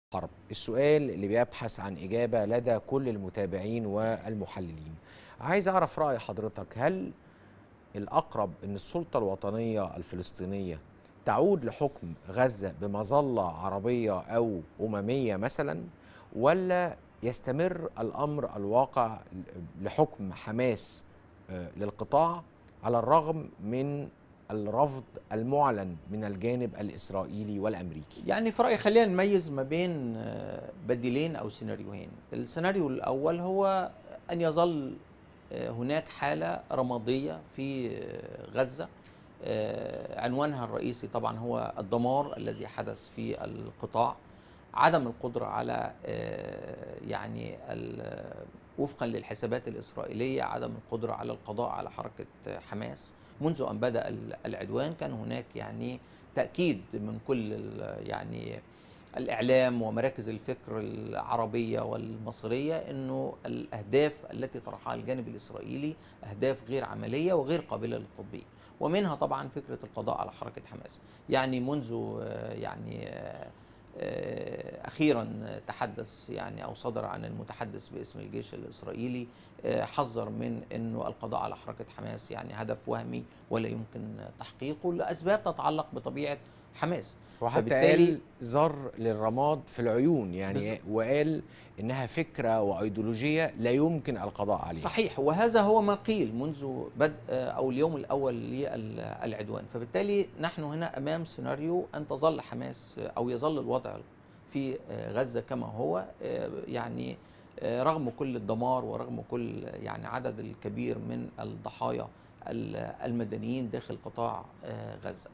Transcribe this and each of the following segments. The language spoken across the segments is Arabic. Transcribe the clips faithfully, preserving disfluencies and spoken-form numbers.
حرب. السؤال اللي بيبحث عن إجابة لدى كل المتابعين والمحللين. عايز أعرف رأي حضرتك، هل الأقرب أن السلطة الوطنية الفلسطينية تعود لحكم غزة بمظلة عربية أو أممية مثلا، ولا يستمر الأمر الواقع لحكم حماس آه، للقطاع على الرغم من الرفض المعلن من الجانب الإسرائيلي والأمريكي؟ يعني في رأيي خلينا نميز ما بين آه، بديلين أو سيناريوهين. السيناريو الأول هو أن يظل آه، هناك حالة رمادية في آه، غزة. آه، عنوانها الرئيسي طبعا هو الدمار الذي حدث في القطاع، عدم القدرة على آه، يعني ال- وفقا للحسابات الإسرائيلية عدم القدرة على القضاء على حركة حماس. منذ أن بدأ ال- العدوان كان هناك يعني تأكيد من كل ال- يعني الإعلام ومراكز الفكر العربية والمصرية أنه الأهداف التي طرحها الجانب الإسرائيلي أهداف غير عملية وغير قابلة للتطبيق، ومنها طبعا فكرة القضاء على حركة حماس. يعني منذ آه، يعني آه، آه، أخيرا تحدث يعني أو صدر عن المتحدث باسم الجيش الإسرائيلي، آه، حذر من أنه القضاء على حركة حماس يعني هدف وهمي ولا يمكن تحقيقه لأسباب تتعلق بطبيعة حماس. وحتى فبالتالي قال زر للرماد في العيون، بز... يعني وقال إنها فكرة وأيديولوجية لا يمكن القضاء عليها. صحيح، وهذا هو ما قيل منذ بدء أو اليوم الأول للعدوان. فبالتالي نحن هنا أمام سيناريو أن تظل حماس أو يظل الوضع في غزة كما هو، يعني رغم كل الدمار ورغم كل يعني عدد الكبير من الضحايا المدنيين داخل قطاع غزة.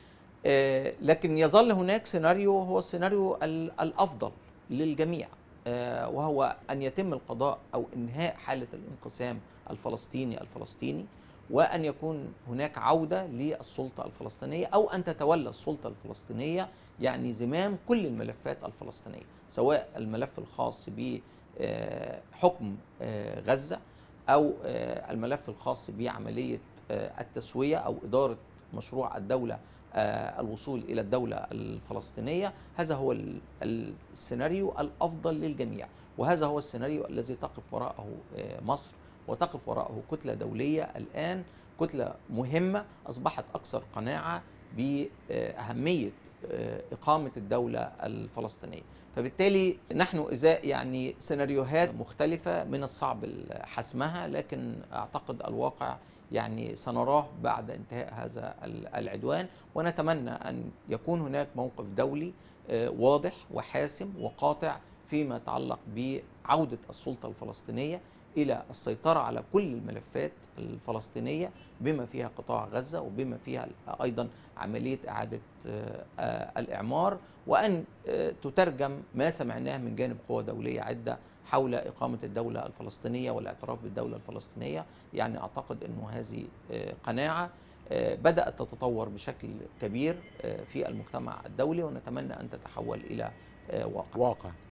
آه، لكن يظل هناك سيناريو هو السيناريو ال- الأفضل للجميع، آه، وهو أن يتم القضاء أو إنهاء حالة الانقسام الفلسطيني الفلسطيني، وأن يكون هناك عودة للسلطة الفلسطينية أو أن تتولى السلطة الفلسطينية يعني زمام كل الملفات الفلسطينية، سواء الملف الخاص بحكم غزة أو آه، الملف الخاص بعملية آه، التسوية أو إدارة مشروع الدولة، آه، الوصول إلى الدولة الفلسطينية. هذا هو ال- السيناريو الأفضل للجميع، وهذا هو السيناريو الذي تقف وراءه آه، مصر وتقف وراءه كتلة دولية الآن، كتلة مهمة أصبحت أكثر قناعة بأهمية آه، إقامة الدولة الفلسطينية. فبالتالي نحن إزاء يعني سيناريوهات مختلفة من الصعب حسمها، لكن أعتقد الواقع يعني سنراه بعد انتهاء هذا العدوان، ونتمنى أن يكون هناك موقف دولي آه، واضح وحاسم وقاطع فيما يتعلق بعودة السلطة الفلسطينية إلى السيطرة على كل الملفات الفلسطينية بما فيها قطاع غزة وبما فيها أيضا عملية إعادة آه، آه، الإعمار، وأن آه، تترجم ما سمعناه من جانب قوى دولية عدة حول إقامة الدولة الفلسطينية والاعتراف بالدولة الفلسطينية. يعني أعتقد أنه هذه آه، قناعة آه، بدأت تتطور بشكل كبير آه، في المجتمع الدولي، ونتمنى أن تتحول إلى آه، واقع. واقع